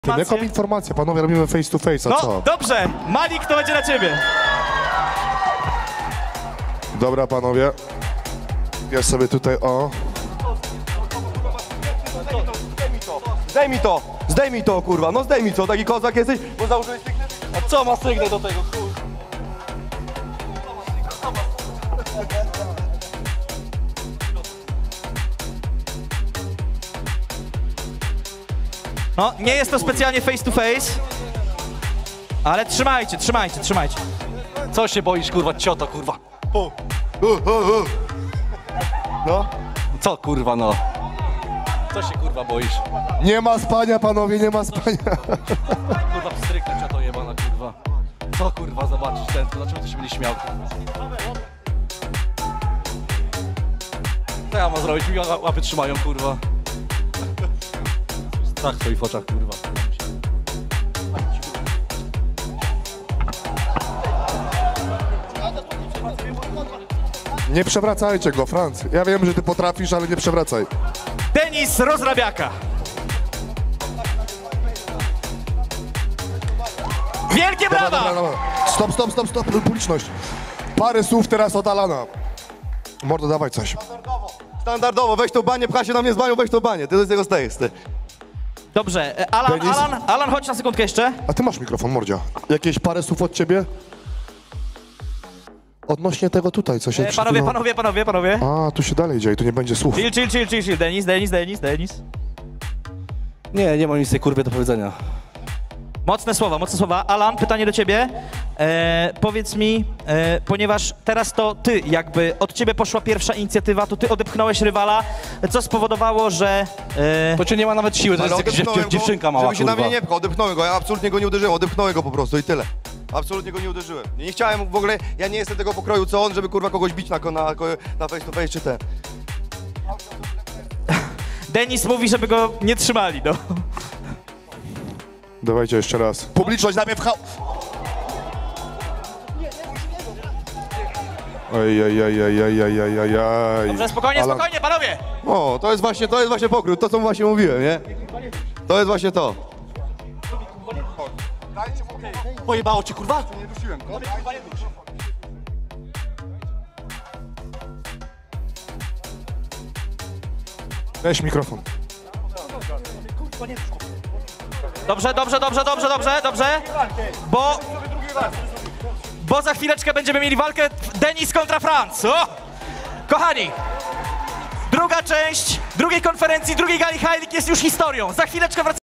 Jaką informację? Panowie, robimy face to face, a No, co? dobrze. Malik, to będzie na ciebie. Dobra, panowie. Ja sobie tutaj, Zdejmij to, kurwa, no zdejmij to, taki kozak jesteś, bo założyłeś sygnę. A co ma sygnę do tego, kurwa? No, nie jest to specjalnie face to face, ale trzymajcie. Co się boisz, kurwa, cioto, kurwa? No. Co, kurwa, no? Co się, kurwa, boisz? Nie ma spania, panowie, nie ma spania. Kurwa, pstryknę cioto jebana, kurwa. Co, kurwa, zobaczysz ten, dlaczego ty się będzie śmiał, kurwa? Co ja mam zrobić? Mi łapy trzymają, kurwa. Strach w twoich oczach, kurwa. Nie przewracajcie go, Franc. Ja wiem, że ty potrafisz, ale nie przewracaj. Denis Rozrabiaka. Wielkie brawa! Dobra. Stop, publiczność. Parę słów teraz od Alana. Mordo, dawaj coś. Standardowo, weź tą banię, pcha się na mnie z banią, weź tą banię, ty z tego stajesz, ty. Dobrze, Denis? Alan, chodź na sekundkę jeszcze. A ty masz mikrofon, Mordzia. Jakieś parę słów od ciebie? Odnośnie tego tutaj, co się... przed chwilą- Panowie. A, tu się dalej dzieje, tu nie będzie słów. Chill. Denis. Nie mam nic tej kurwie do powiedzenia. Mocne słowa. Alan, pytanie do ciebie. Powiedz mi, ponieważ teraz to ty, jakby od ciebie poszła pierwsza inicjatywa, to ty odepchnąłeś rywala, co spowodowało, że... To cię nie ma nawet siły, to jest jakaś dziewczynka mała, żeby się na kurwa. mnie nie pchał, odepchnąłem go, ja absolutnie go nie uderzyłem, odepchnąłem go po prostu i tyle. Absolutnie go nie uderzyłem. Nie chciałem w ogóle, ja nie jestem tego pokroju co on, żeby kurwa kogoś bić na face to face czy ten. Denis mówi, żeby go nie trzymali, no. Dawajcie jeszcze raz. Publiczność na mnie pchał. Ej. Dobrze, spokojnie, panowie! O, to jest właśnie pokrój, to co właśnie mówiłem, nie? To jest właśnie to. Pojebało cię, kurwa? Weź mikrofon. Dobrze, bo za chwileczkę będziemy mieli walkę Denis kontra Franc. O! Kochani, druga część drugiej konferencji, drugiej gali Heilig jest już historią. Za chwileczkę wracamy.